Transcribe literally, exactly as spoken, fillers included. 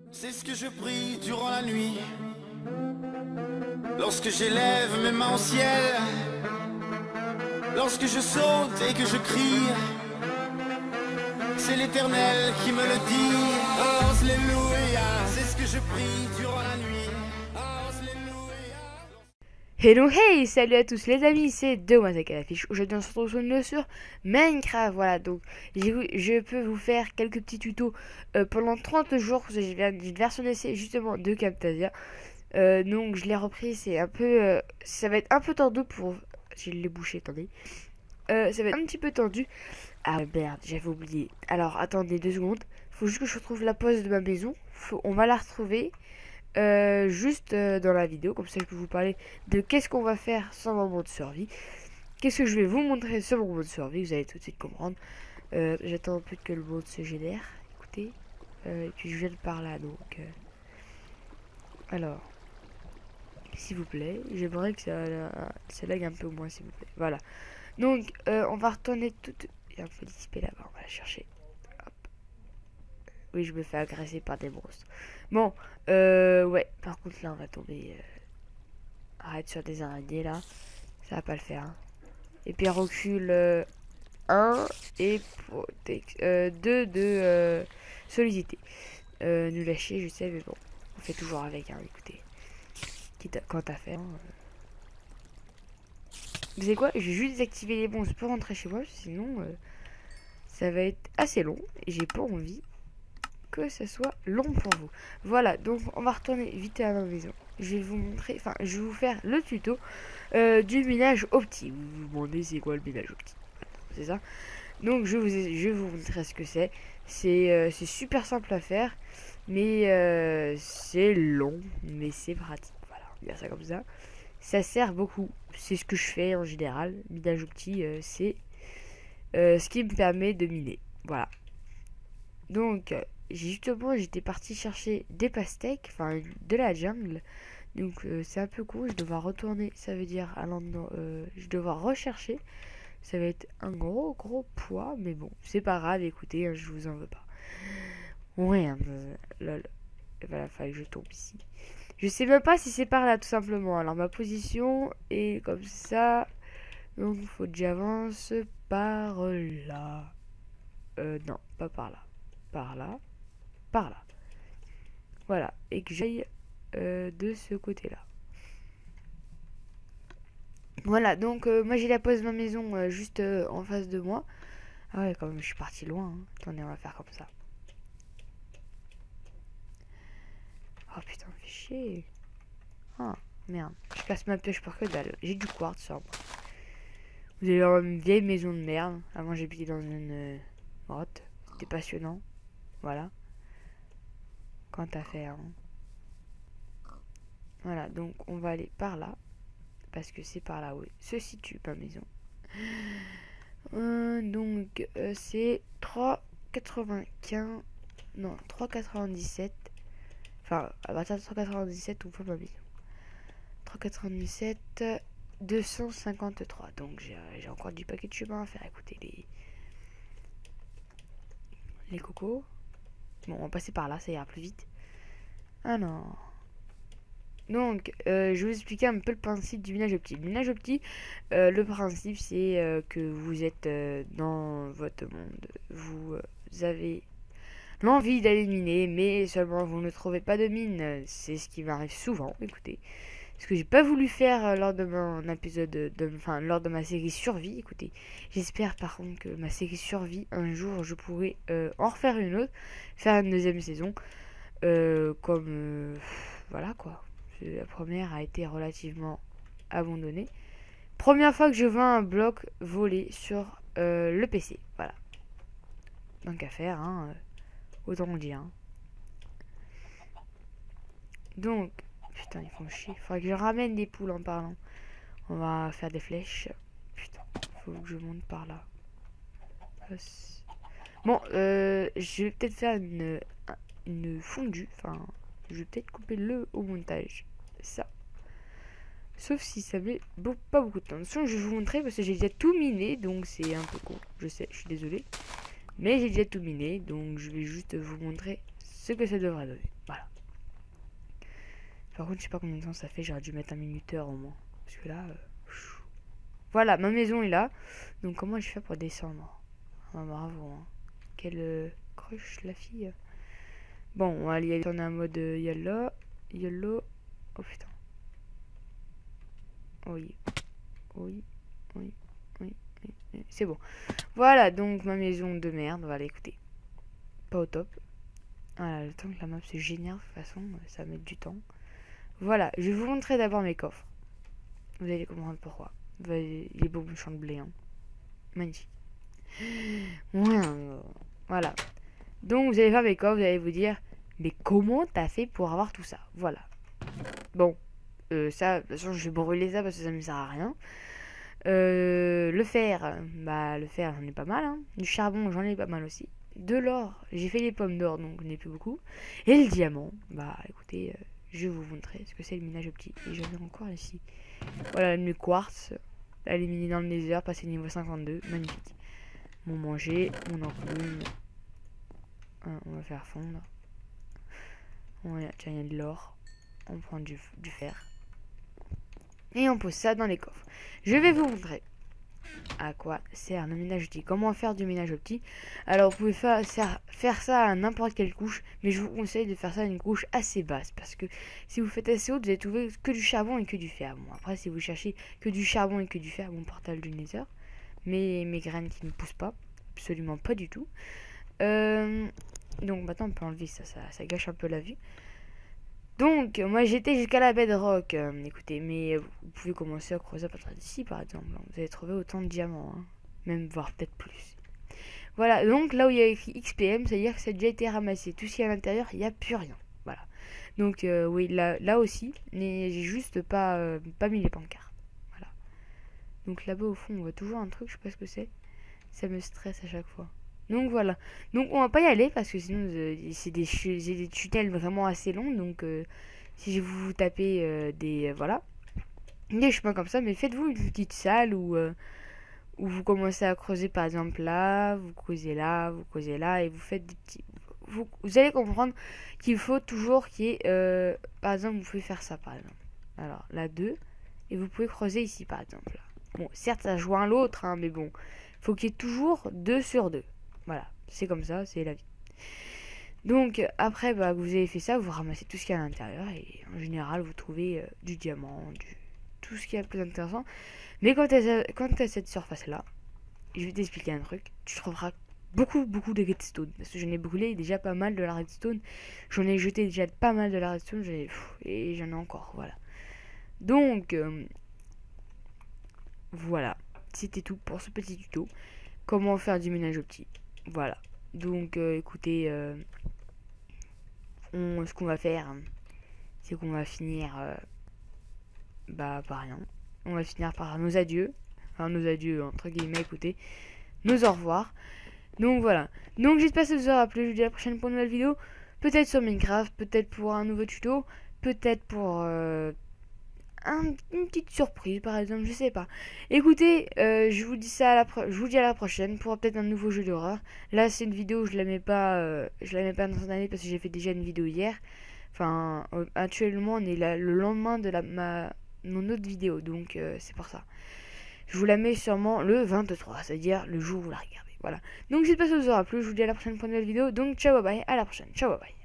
C'est ce que je prie durant la nuit. Lorsque j'élève mes mains au ciel, lorsque je saute et que je crie, c'est l'Éternel qui me le dit. Oh, alléluia. C'est ce que je prie durant la nuit. Oh, alléluia. Hello, hey, salut à tous les amis, c'est Demoiselle à l'affiche. Aujourd'hui on se retrouve sur une vidéo sur Minecraft. Voilà, donc je peux vous faire quelques petits tutos euh, pendant trente jours. J'ai une version d'essai justement de Camtasia. Euh, donc je l'ai repris, c'est un peu... Euh, ça va être un peu tendu pour... Je l'ai bouché, attendez. Euh, ça va être un petit peu tendu. Ah merde, j'avais oublié. Alors attendez deux secondes. Faut juste que je retrouve la pause de ma maison. Faut, on va la retrouver. Euh, juste euh, dans la vidéo, comme ça je peux vous parler de qu'est-ce qu'on va faire sans mon mode survie, qu'est-ce que je vais vous montrer sur mon mode survie, vous allez tout de suite comprendre. euh, J'attends un peu que le mode se génère, écoutez, euh, et puis je viens de par là, donc euh, alors, s'il vous plaît, j'aimerais que ça, ça lag un peu moins, s'il vous plaît, voilà. Donc euh, on va retourner tout, il y a un peu d'X P là-bas, on va la chercher. Oui, je me fais agresser par des monstres. Bon, euh, ouais. Par contre, là, on va tomber... Euh... Arrête sur des araignées, là. Ça va pas le faire. Hein. Et puis, recule euh, un et euh, deux de euh, solidité. Euh, nous lâcher, je sais, mais bon. On fait toujours avec, hein, écoutez. Quitte à, quant à faire. Hein, euh... Vous savez quoi? Je vais juste désactiver les monstres pour rentrer chez moi. Sinon, euh, ça va être assez long. Et j'ai pas envie que ça soit long pour vous. Voilà, donc on va retourner vite à ma maison. Je vais vous montrer, enfin je vais vous faire le tuto euh, du minage opti. Vous vous demandez c'est quoi le minage opti? C'est ça. Donc je, vous ai, je vais vous montrer ce que c'est. C'est euh, super simple à faire, mais euh, c'est long, mais c'est pratique. Voilà, on va dire ça comme ça. Ça sert beaucoup. C'est ce que je fais en général. Minage opti, euh, c'est euh, ce qui me permet de miner. Voilà. Donc euh, justement j'étais parti chercher des pastèques, enfin de la jungle, donc euh, c'est un peu cool. Je devrais retourner, ça veut dire à euh, je devrais rechercher, ça va être un gros gros poids, mais bon c'est pas grave, écoutez, hein, je vous en veux pas. Ouais, hein, euh, lol, voilà, fallait que je tombe ici. Je sais même pas si c'est par là tout simplement. Alors ma position est comme ça, donc il faut que j'avance par là. Euh, non, pas par là. Par là, par là. Voilà, et que j'aille euh, de ce côté-là. Voilà, donc euh, moi j'ai la pose de ma maison euh, juste euh, en face de moi. Ah ouais, quand même, je suis parti loin. Hein. Attendez, on va faire comme ça. Oh putain, fait chier. Ah, merde. Je casse ma pioche par que dalle. J'ai du quartz sur moi. Vous allez avoir une vieille maison de merde. Avant, j'habitais dans une euh, grotte. C'était passionnant. Voilà. Quant à faire. Hein. Voilà, donc on va aller par là. Parce que c'est par là où se situe ma maison. Euh, donc euh, c'est trois quatre-vingt-quinze. Non, trois quatre-vingt-dix-sept. Enfin, à partir de trois quatre-vingt-dix-sept, on fait ma maison. trois quatre-vingt-dix-sept, deux cent cinquante-trois. Donc j'ai encore du paquet de chemin à faire. Écoutez, les. Les cocos. Bon, on va passer par là, ça ira plus vite. Ah non. Donc, euh, je vais vous expliquer un peu le principe du minage opti. Le minage opti, euh, le principe, c'est euh, que vous êtes euh, dans votre monde. Vous, euh, vous avez l'envie d'aller miner, mais seulement vous ne trouvez pas de mine. C'est ce qui m'arrive souvent, écoutez. Ce que j'ai pas voulu faire euh, lors de mon épisode, de, de, enfin, lors de ma série survie, écoutez. J'espère par contre que ma série survie, un jour, je pourrai euh, en refaire une autre, faire une deuxième saison. Euh, comme, euh, voilà quoi. La première a été relativement abandonnée. Première fois que je vois un bloc volé sur euh, le P C. Voilà. Donc à faire, hein, euh, autant le dire. Hein. Donc, putain, ils font chier. Faudrait que je ramène des poules en parlant. On va faire des flèches. Putain, faut que je monte par là. Bon, euh, je vais peut-être faire une, une fondue. Enfin, je vais peut-être couper le au montage. Ça. Sauf si ça met beau, pas beaucoup de temps. Sinon, je vais vous montrer parce que j'ai déjà tout miné. Donc, c'est un peu con. Je sais, je suis désolé. Mais j'ai déjà tout miné. Donc, je vais juste vous montrer ce ce que ça devrait donner. Voilà. Par contre, je sais pas combien de temps ça fait. J'aurais dû mettre un minuteur au moins. Parce que là... Euh... Voilà, ma maison est là. Donc, comment je fais pour descendre? Ah, bravo. Hein. Quelle euh, cruche, la fille. Bon, on va aller tourner en mode euh, yellow. Yellow. Oh putain. Oui. Oui. Oui. Oui. oui, oui. C'est bon. Voilà, donc ma maison de merde. Voilà, écoutez. Pas au top. Voilà, le temps que la map se génère, de toute façon, ça va mettre du temps. Voilà, je vais vous montrer d'abord mes coffres. Vous allez comprendre pourquoi. Les beaux champs de blé. Hein. Magnifique. Voilà. Donc, vous allez faire mes coffres, vous allez vous dire, mais comment t'as fait pour avoir tout ça? Voilà. Bon, euh, ça, de toute façon, je vais brûler ça parce que ça me sert à rien. Euh, le fer, bah, le fer, j'en ai pas mal. Hein. Du charbon, j'en ai pas mal aussi. De l'or, j'ai fait les pommes d'or, donc j'en ai plus beaucoup. Et le diamant, bah, écoutez, euh, je vais vous montrer ce que c'est le minage optique. Et j'en ai encore ici. Voilà, le quartz. Elle est minée dans le nether, passer niveau cinquante-deux. Magnifique. Mon manger, mon enclume. Hein, on va faire fondre. On va, tiens, il y a de l'or. On prend du, du fer. Et on pose ça dans les coffres. Je vais vous montrer à quoi sert le minage optique. Comment faire du minage optique. Alors vous pouvez faire, faire ça à n'importe quelle couche. Mais je vous conseille de faire ça à une couche assez basse. Parce que si vous faites assez haute, vous allez trouver que du charbon et que du fer. Bon, après si vous cherchez que du charbon et que du fer, bon, portal du nether. Mais mes graines qui ne poussent pas. Absolument pas du tout. Euh, donc maintenant on peut enlever ça, ça. Ça gâche un peu la vue. Donc, moi j'étais jusqu'à la bedrock, euh, écoutez, mais vous pouvez commencer à creuser à partir d'ici par exemple. Vous allez trouver autant de diamants, hein, même voire peut-être plus. Voilà, donc là où il y a écrit X P M, c'est-à-dire que ça a déjà été ramassé. Tout ce qui est à l'intérieur, il n'y a plus rien. Voilà. Donc, euh, oui, là, là aussi, mais j'ai juste pas, euh, pas mis les pancartes. Voilà. Donc là-bas au fond, on voit toujours un truc, je sais pas ce que c'est. Ça me stresse à chaque fois. Donc voilà. Donc on va pas y aller parce que sinon euh, c'est des, des tunnels vraiment assez longs. Donc euh, si vous vous tapez euh, des euh, voilà des chemins comme ça, mais faites-vous une petite salle où euh, où vous commencez à creuser par exemple là, vous creusez là, vous creusez là et vous faites des petits. Vous, vous allez comprendre qu'il faut toujours qu'il y ait euh, par exemple vous pouvez faire ça par exemple. Alors là deux et vous pouvez creuser ici par exemple. Là. Bon certes ça joint l'autre hein, mais bon faut qu'il y ait toujours deux sur deux. Voilà, c'est comme ça, c'est la vie. Donc, après bah, que vous avez fait ça, vous ramassez tout ce qu'il y a à l'intérieur. Et en général, vous trouvez euh, du diamant, du... tout ce qui est plus intéressant. Mais quand tu as cette surface-là, je vais t'expliquer un truc. Tu trouveras beaucoup, beaucoup de redstone. Parce que j'en ai brûlé déjà pas mal de la redstone. J'en ai jeté déjà pas mal de la redstone. Ai... Et j'en ai encore, voilà. Donc, euh... voilà. C'était tout pour ce petit tuto. Comment faire du minage optique. Voilà, donc euh, écoutez, euh, on, ce qu'on va faire, hein, c'est qu'on va finir euh, bah par rien. On va finir par nos adieux, enfin nos adieux entre guillemets, écoutez, nos au revoir. Donc voilà, donc j'espère que ça vous aura plu. Je vous dis à la prochaine pour une nouvelle vidéo, peut-être sur Minecraft, peut-être pour un nouveau tuto, peut-être pour euh, un, une petite surprise par exemple, je sais pas. Écoutez, euh, je vous dis ça à la pro je vous dis à la prochaine pour peut-être un nouveau jeu d'horreur. Là c'est une vidéo, je la mets pas euh, je la mets pas instantanée parce que j'ai fait déjà une vidéo hier. Enfin euh, actuellement on est là le lendemain de la ma mon autre vidéo, donc euh, c'est pour ça. Je vous la mets sûrement le vingt-trois, c'est-à-dire le jour où vous la regardez. Voilà. Donc j'espère que ça vous aura plu, je vous dis à la prochaine pour une nouvelle vidéo. Donc ciao bye bye, à la prochaine. Ciao bye bye.